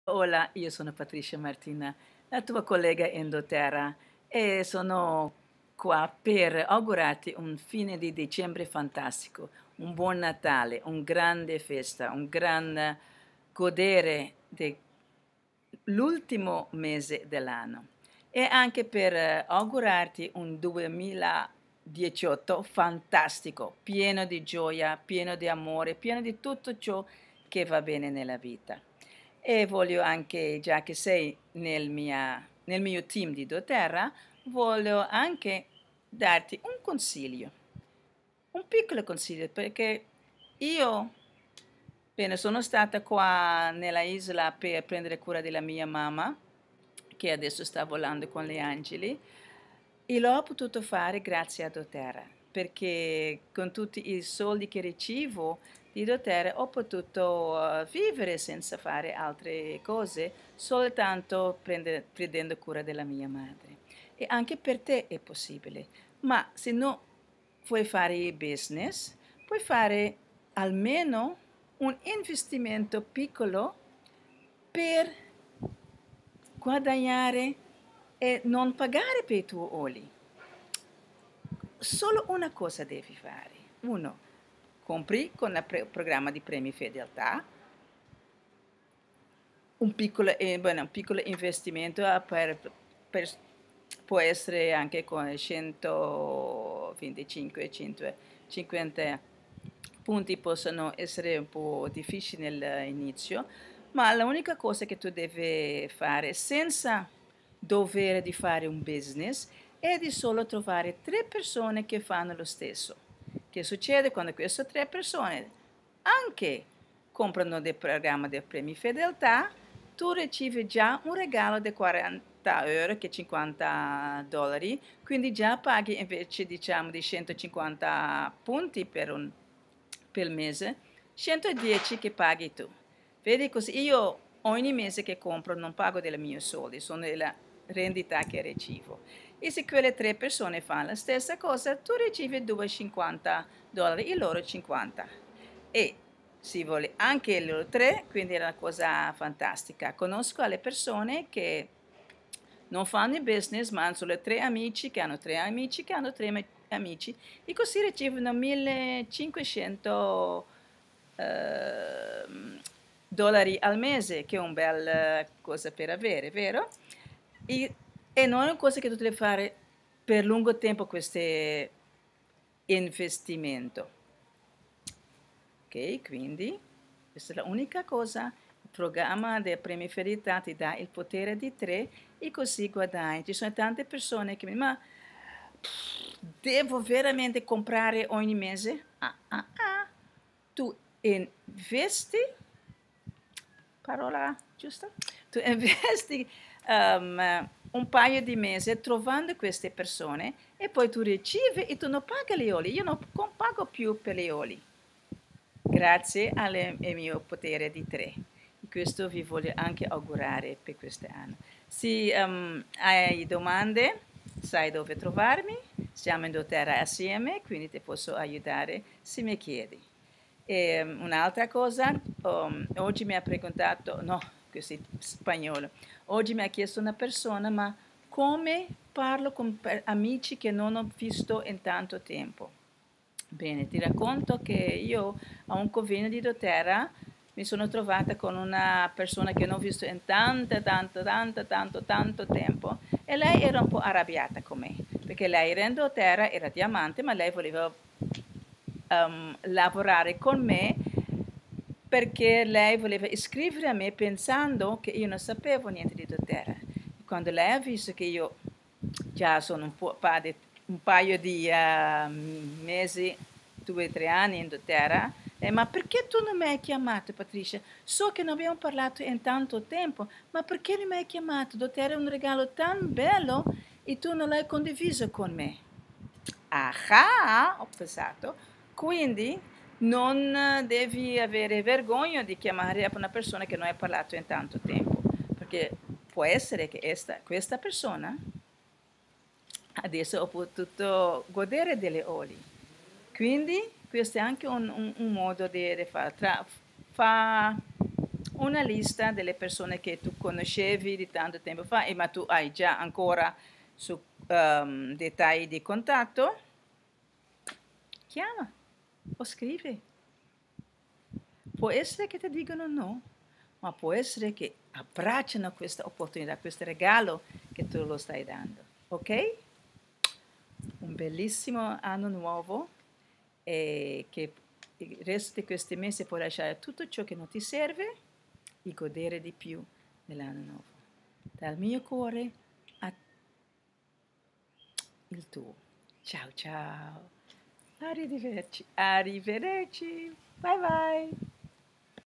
Hola, io sono Patricia Martina, la tua collega in doTERRA e sono qua per augurarti un fine di dicembre fantastico, un buon Natale, un grande festa, un gran godere dell'ultimo mese dell'anno e anche per augurarti un 2018 fantastico, pieno di gioia, pieno di amore, pieno di tutto ciò che va bene nella vita. E voglio anche, già che sei nel mio team di doTERRA, voglio anche darti un consiglio, un piccolo consiglio, perché io, bene, sono stata qua nella isola per prendere cura della mia mamma, che adesso sta volando con gli angeli, e l'ho potuto fare grazie a doTERRA, perché con tutti i soldi che ricevo di doTERRA ho potuto vivere senza fare altre cose, soltanto prendendo cura della mia madre. E anche per te è possibile, ma se no vuoi fare il business, puoi fare almeno un investimento piccolo per guadagnare e non pagare per i tuoi oli. Solo una cosa devi fare. Uno, compri con il programma di premi fedeltà un piccolo investimento per- può essere anche con 125, 150 punti possono essere un po' difficili all'inizio, ma l'unica cosa che tu devi fare senza dover di fare un business è di solo trovare tre persone che fanno lo stesso. Che succede quando queste tre persone anche comprano del programma del premi fedeltà, tu ricevi già un regalo di 40 euro, che è 50 dollari, quindi già paghi invece diciamo di 150 punti per il mese, 110 che paghi tu. Vedi così, io ogni mese che compro non pago dei miei soldi, sono della rendita che ricevo. E se quelle tre persone fanno la stessa cosa, tu ricevi 250 dollari e loro 50. E si vuole anche loro tre, quindi è una cosa fantastica. Conosco alle persone che non fanno il business, ma hanno solo tre amici, che hanno tre amici, che hanno tre amici, e così ricevono 1500 dollari al mese, che è una bella cosa per avere, vero? E, e non è una cosa che tu devi fare per lungo tempo, questo investimento. Ok, quindi questa è l'unica cosa. Il programma del premi fedeltà ti dà il potere di tre e così guadagni. Ci sono tante persone che mi dicono, ma devo veramente comprare ogni mese? Tu investi, parola giusta? Tu investi un paio di mesi trovando queste persone e poi tu ricevi e tu non paghi le oli. Io non pago più per le oli grazie al mio potere di tre. E questo vi voglio anche augurare per quest'anno. Se hai domande, sai dove trovarmi. Siamo in doTERRA assieme, quindi ti posso aiutare se mi chiedi. E, un'altra cosa, oggi mi ha preguntato, no, questo è spagnolo, oggi mi ha chiesto una persona, ma come parlo con amici che non ho visto in tanto tempo? Bene, ti racconto che io a un convegno di doTERRA mi sono trovata con una persona che non ho visto in tanto tempo e lei era un po' arrabbiata con me, perché lei era in doTERRA, era diamante, ma lei voleva lavorare con me perché lei voleva iscrivere a me pensando che io non sapevo niente di doTERRA. Quando lei ha visto che io già sono un paio di mesi, 2 o 3 anni in doTERRA, ma perché tu non mi hai chiamato, Patricia? So che non abbiamo parlato in tanto tempo, ma perché non mi hai chiamato? doTERRA è un regalo tan bello e tu non l'hai condiviso con me. Ah, ho pensato, quindi non devi avere vergogna di chiamare una persona che non hai parlato in tanto tempo, perché può essere che questa persona adesso ho potuto godere delle oli. Quindi questo è anche un modo di fare. una lista delle persone che tu conoscevi di tanto tempo fa, ma tu hai già ancora su dettagli di contatto, chiama o scrivi. Può essere che ti dicano no, ma può essere che abbracciano questa opportunità, questo regalo che tu lo stai dando, ok? Un bellissimo anno nuovo e che il resto di questi mesi puoi lasciare tutto ciò che non ti serve e godere di più dell'anno nuovo. Dal mio cuore a il tuo. Ciao ciao. Arrivederci. Arrivederci. Bye bye.